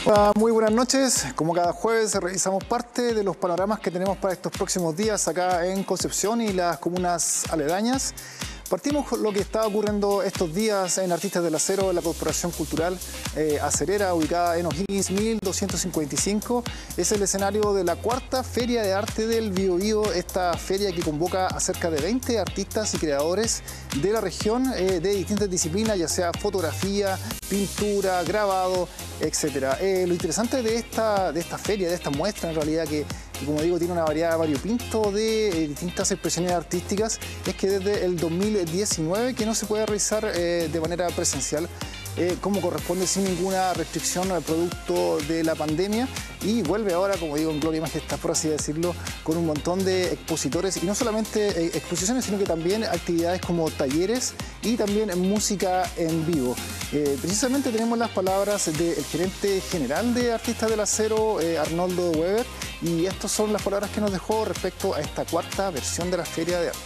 Hola, muy buenas noches. Como cada jueves revisamos parte de los panoramas que tenemos para estos próximos días acá en Concepción y las comunas aledañas. Partimos con lo que está ocurriendo estos días en Artistas del Acero, en la Corporación Cultural Acerera, ubicada en O'Higgins 1255. Es el escenario de la cuarta Feria de Arte del Biobío, esta feria que convoca a cerca de 20 artistas y creadores de la región de distintas disciplinas, ya sea fotografía, pintura, grabado, etc. Lo interesante de esta feria, de esta muestra en realidad, que como digo tiene una variedad variopinto de distintas expresiones artísticas, es que desde el 2019 que no se puede realizar de manera presencial como corresponde, sin ninguna restricción producto de la pandemia, y vuelve ahora, como digo, en gloria y majestad, por así decirlo, con un montón de expositores, y no solamente exposiciones, sino que también actividades como talleres y también música en vivo. Precisamente tenemos las palabras del gerente general de Artistas del Acero, Arnoldo Weber, y estas son las palabras que nos dejó respecto a esta cuarta versión de la Feria de Arte.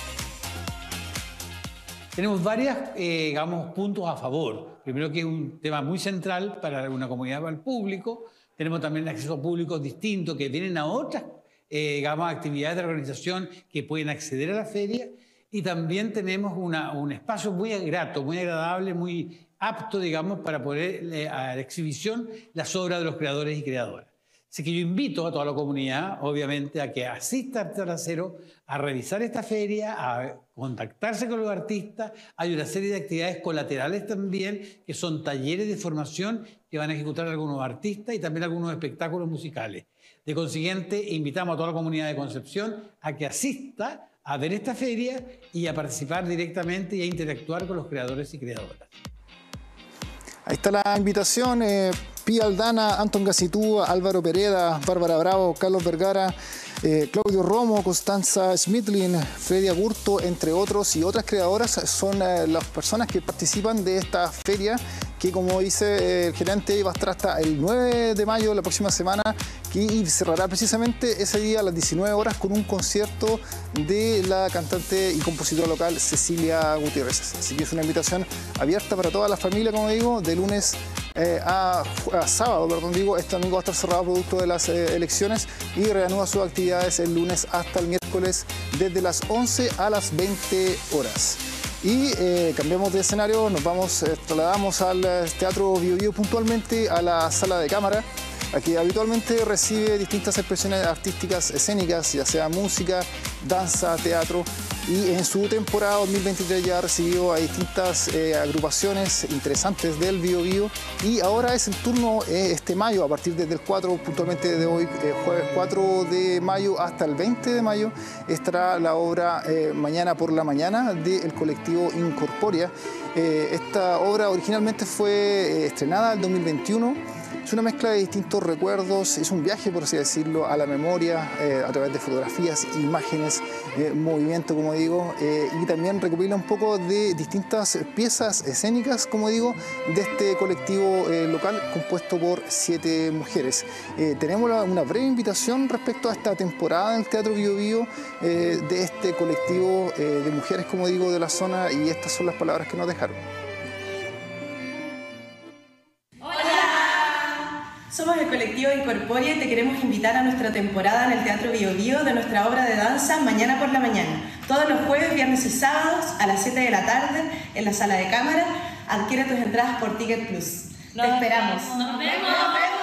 Tenemos varios puntos a favor. Primero, que es un tema muy central para una comunidad, para el público. Tenemos también acceso a públicos distintos que vienen a otras actividades de la organización que pueden acceder a la feria. Y también tenemos un espacio muy grato, muy agradable, muy apto, para poner a la exhibición las obras de los creadores y creadoras. Así que yo invito a toda la comunidad, obviamente, a que asista a Artistas del Acero, a revisar esta feria, a contactarse con los artistas. Hay una serie de actividades colaterales también, que son talleres de formación que van a ejecutar algunos artistas y también algunos espectáculos musicales. De consiguiente, invitamos a toda la comunidad de Concepción a que asista a ver esta feria y a participar directamente y a interactuar con los creadores y creadoras. Ahí está la invitación. Pía Aldana, Anton Gacitúa, Álvaro Pereda, Bárbara Bravo, Carlos Vergara, Claudio Romo, Constanza Schmidlin, Freddy Agurto, entre otros, y otras creadoras son las personas que participan de esta feria, que, como dice el gerente, va a estar hasta el 9 de mayo, la próxima semana, y cerrará precisamente ese día a las 19 horas con un concierto de la cantante y compositora local Cecilia Gutiérrez. Así que es una invitación abierta para toda la familia, como digo, de lunes a sábado, este domingo va a estar cerrado producto de las elecciones, y reanuda sus actividades el lunes hasta el miércoles desde las 11 a las 20 horas. Y cambiamos de escenario, trasladamos al Teatro Biobío, puntualmente a la sala de cámara, aquí habitualmente recibe distintas expresiones artísticas escénicas, ya sea música, danza, teatro, y en su temporada 2023 ya ha recibido a distintas agrupaciones interesantes del Biobío, y ahora es el turno este mayo, a partir desde el 4, puntualmente de hoy, jueves 4 de mayo hasta el 20 de mayo, estará la obra Mañana por la Mañana del colectivo Incorporia. Esta obra originalmente fue estrenada en 2021. Es una mezcla de distintos recuerdos, es un viaje, por así decirlo, a la memoria a través de fotografías, imágenes, movimiento, como digo, y también recopila un poco de distintas piezas escénicas, como digo, de este colectivo local compuesto por 7 mujeres. Tenemos una breve invitación respecto a esta temporada en el Teatro Biobío de este colectivo de mujeres, como digo, de la zona, y estas son las palabras que nos dejaron. Somos el colectivo Incorporia y te queremos invitar a nuestra temporada en el Teatro Biobío de nuestra obra de danza Mañana por la Mañana. Todos los jueves, viernes y sábados a las 7 de la tarde en la sala de cámara. Adquiere tus entradas por Ticket Plus. Te esperamos. ¡Nos vemos!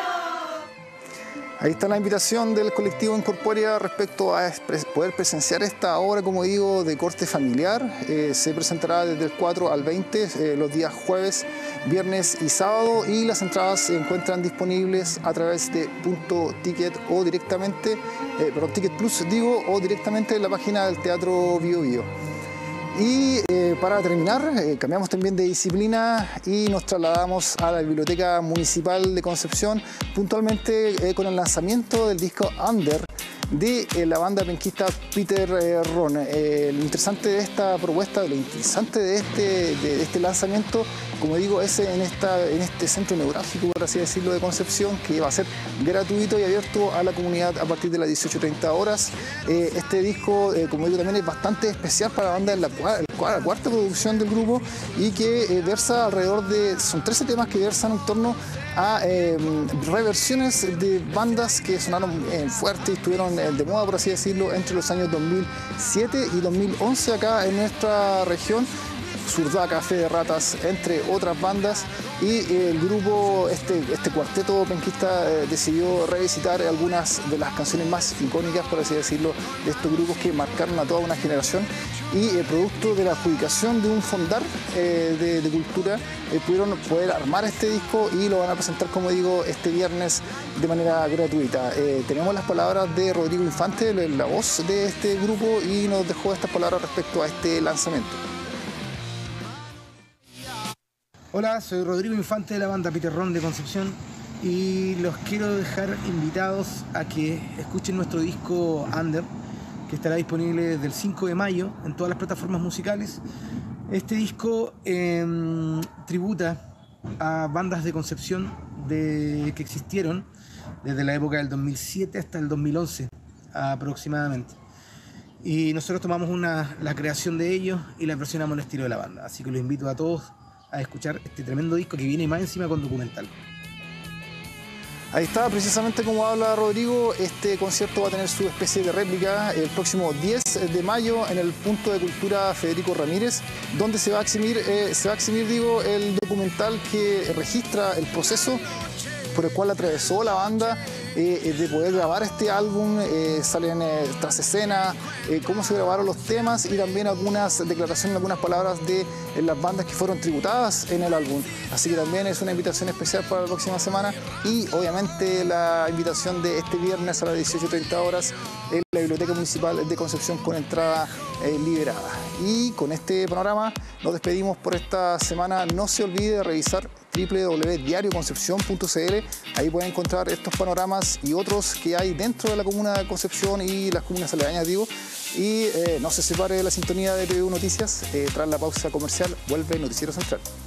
Ahí está la invitación del colectivo Incorporia respecto a poder presenciar esta obra, como digo, de corte familiar. Se presentará desde el 4 al 20, los días jueves, viernes y sábado, y las entradas se encuentran disponibles a través de .ticket o directamente, Ticket Plus digo, o directamente en la página del Teatro Biobío. Y para terminar, cambiamos también de disciplina y nos trasladamos a la Biblioteca Municipal de Concepción, puntualmente con el lanzamiento del disco Under de la banda penquista Peter Ron. Lo interesante de esta propuesta, lo interesante de este lanzamiento, como digo, es en este centro neurálgico, por así decirlo, de Concepción, que va a ser gratuito y abierto a la comunidad a partir de las 18:30 horas. Este disco, como digo, también es bastante especial para la banda, en la cuarta producción del grupo, y que versa alrededor de, son 13 temas que versan en torno a reversiones de bandas que sonaron fuerte y estuvieron de moda, por así decirlo, entre los años 2007 y 2011 acá en nuestra región. Surdaca, Fe de Ratas, entre otras bandas, y el grupo, este cuarteto penquista decidió revisitar algunas de las canciones más icónicas, por así decirlo, de estos grupos que marcaron a toda una generación, y producto de la adjudicación de un fondar de cultura, pudieron poder armar este disco y lo van a presentar, como digo, este viernes de manera gratuita. Tenemos las palabras de Rodrigo Infante, la voz de este grupo, y nos dejó estas palabras respecto a este lanzamiento. Hola, soy Rodrigo Infante de la banda Piterrón de Concepción y los quiero dejar invitados a que escuchen nuestro disco Under, que estará disponible desde el 5 de mayo en todas las plataformas musicales. Este disco tributa a bandas de Concepción que existieron desde la época del 2007 hasta el 2011 aproximadamente. Y nosotros tomamos la creación de ellos y la versionamos en el estilo de la banda. Así que los invito a todos a escuchar este tremendo disco que viene más encima con documental. Ahí está, precisamente como habla Rodrigo, este concierto va a tener su especie de réplica el próximo 10 de mayo en el Punto de Cultura Federico Ramírez, donde se va a exhibir el documental que registra el proceso por el cual atravesó la banda de poder grabar este álbum. Salen tras escena, cómo se grabaron los temas y también algunas declaraciones, algunas palabras de las bandas que fueron tributadas en el álbum. Así que también es una invitación especial para la próxima semana, y obviamente la invitación de este viernes a las 18:30 horas en la Biblioteca Municipal de Concepción con entrada liberada. Y con este panorama nos despedimos por esta semana. No se olvide de revisar www.diarioconcepcion.cl. Ahí pueden encontrar estos panoramas y otros que hay dentro de la comuna de Concepción y las comunas aledañas, digo. Y no se separe de la sintonía de TV Noticias. Tras la pausa comercial vuelve Noticiero Central.